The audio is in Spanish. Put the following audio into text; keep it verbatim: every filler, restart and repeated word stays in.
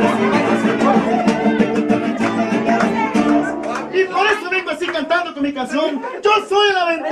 Y por eso vengo así cantando con mi canción. Yo soy el aventurero.